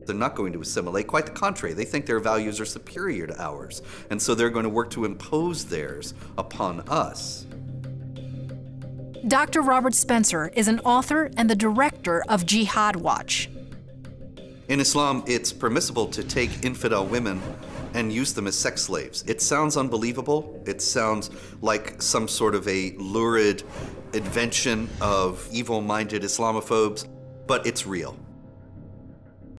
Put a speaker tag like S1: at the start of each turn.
S1: They're not going to assimilate. Quite the contrary. They think their values are superior to ours. And so they're going to work to impose theirs upon us.
S2: Dr. Robert Spencer is an author and the director of Jihad Watch.
S1: In Islam, it's permissible to take infidel women and use them as sex slaves. It sounds unbelievable. It sounds like some sort of a lurid invention of evil-minded Islamophobes, but it's real.